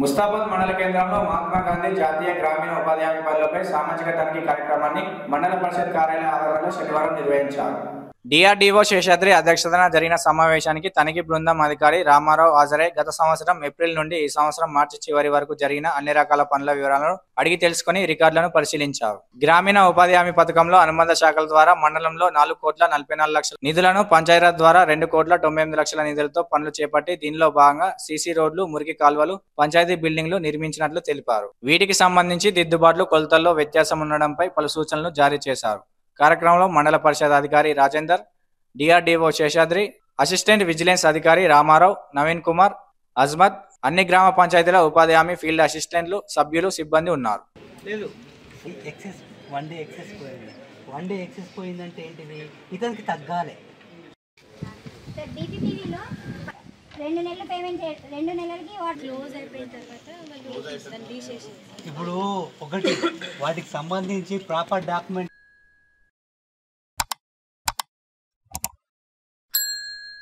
ముస్తాబాద్ మండల కేంద్రంలో మహాత్మా గాంధీ జాతీయ గ్రామీణ ఉపాధి హామీ పనులపై సామాజిక తనిఖీ కార్యక్రమాన్ని మండల పరిషత్ కార్యాలయ ఆవరణలో శనివారం నిర్వహించారు. డిఆర్డీఓ శేషాద్రి అధ్యక్షతన జరిగిన సమావేశానికి తనిఖీ బృందం అధికారి రామారావు హాజరై గత సంవత్సరం ఏప్రిల్ నుండి ఈ సంవత్సరం మార్చి చివరి వరకు జరిగిన అన్ని రకాల పనుల వివరాలను అడిగి తెలుసుకుని రికార్డులను పరిశీలించారు. గ్రామీణ ఉపాధి హామీ పథకంలో అనుబంధ శాఖల ద్వారా మండలంలో 4,44,00,000 నిధులను, పంచాయతీరాజ్ ద్వారా 2,98,00,000 నిధులతో పనులు చేపట్టి దీనిలో భాగంగా సీసీ రోడ్లు, మురికి కాల్వలు, పంచాయతీ బిల్డింగ్లు నిర్మించినట్లు తెలిపారు. వీటికి సంబంధించి దిద్దుబాట్లు, కొలతల్లో వ్యత్యాసం ఉండడంపై పలు సూచనలు జారీ చేశారు. కార్యక్రమంలో మండల పరిషత్ అధికారి Rajender, DRDO Seshadri, assistant vigilance అధికారి రామారావు, నవీన్ కుమార్, అజ్మత్, అన్ని గ్రామ పంచాయతీల ఉపాధి హామీ ఫీల్డ్ అసిస్టెంట్లు, సభ్యులు, సిబ్బంది ఉన్నారు. వన్ డే ఎక్సెస్ పోయిందంటే ఏంటిది? ఇతనికి తగ్గాలి. 2 నెలలు పేమెంట్ 2 నెలలకి క్లోజ్ అయిపోయిన తర్వాత ఇప్పుడు ఒకటి వాటికి సంబంధించి ప్రాపర్ డాక్యుమెంట్